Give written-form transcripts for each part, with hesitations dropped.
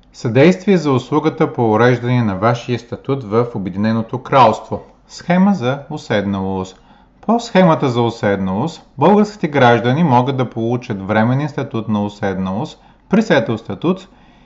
Съдействие за услугата по уреждане на вашия статут в Обединеното кралство. Схема за уседналост. По схемата за уседналост, българските граждани могат да получат временен статут на уседналост, пресетъл статут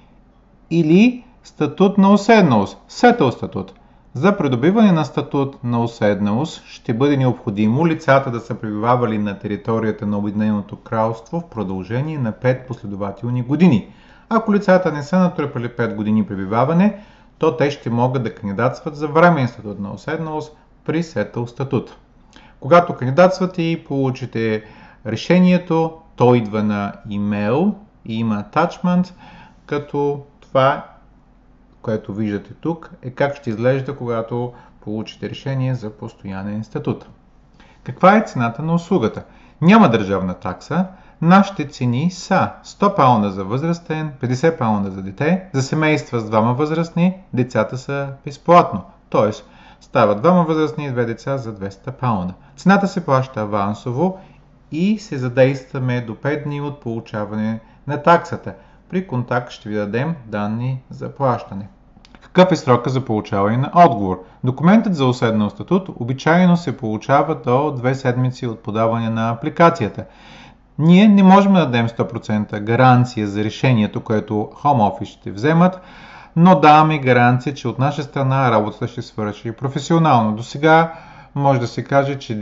или статут на уседналост, сетъл статут. За придобиване на статут на уседналост ще бъде необходимо лицата да са пребивавали на територията на Обединеното кралство в продължение на 5 последователни години. Ако лицата не са натрупали 5 години пребиваване, то те ще могат да кандидатстват за временен статут на уседналост при сетъл статут. Когато кандидатствате и получите решението, то идва на имейл и има attachment, като това, което виждате тук, е как ще изглежда, когато получите решение за постоянен статут. Каква е цената на услугата? Няма държавна такса. Нашите цени са 100 паунда за възрастен, 50 паунда за дете, за семейства с двама възрастни, децата са безплатно. Т.е. става двама възрастни и 2 деца за 200 паунда. Цената се плаща авансово и се задействаме до 5 дни от получаване на таксата. При контакт ще ви дадем данни за плащане. Какъв е срока за получаване на отговор? Документът за уседнал статут обичайно се получава до 2 седмици от подаване на апликацията. Ние не можем да дадем 100% гаранция за решението, което Home Office ще вземат, но даваме гаранция, че от наша страна работата ще свърши професионално. До сега може да се каже, че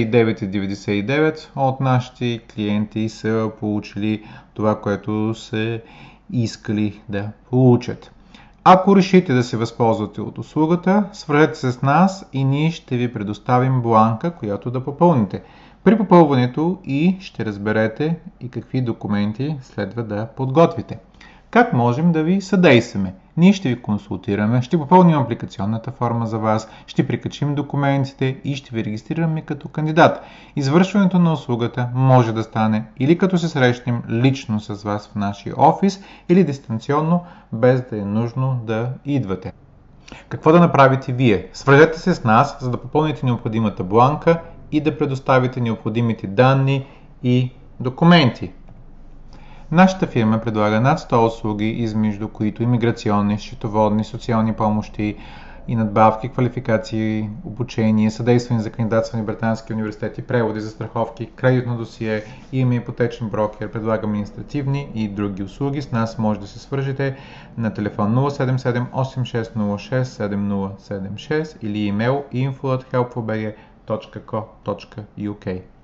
99,99% от нашите клиенти са получили това, което са искали да получат. Ако решите да се възползвате от услугата, свържете се с нас и ние ще ви предоставим бланка, която да попълните. При попълването и ще разберете и какви документи следва да подготвите. Как можем да ви съдействаме? Ние ще ви консултираме, ще попълним апликационната форма за вас, ще прикачим документите и ще ви регистрираме като кандидат. Извършването на услугата може да стане или като се срещнем лично с вас в нашия офис, или дистанционно, без да е нужно да идвате. Какво да направите вие? Свържете се с нас, за да попълните необходимата бланка и да предоставите необходимите данни и документи. Нашата фирма предлага над 100 услуги, измежду които имиграционни, счетоводни, социални помощи и надбавки, квалификации, обучение, съдействане за кандидатстване в британски университети, преводи, застраховки, кредитно досие, имаме ипотечен брокер, предлагаме административни и други услуги. С нас може да се свържете на телефон 077 8606 7076 или имейл info@helpfulbg.co.uk.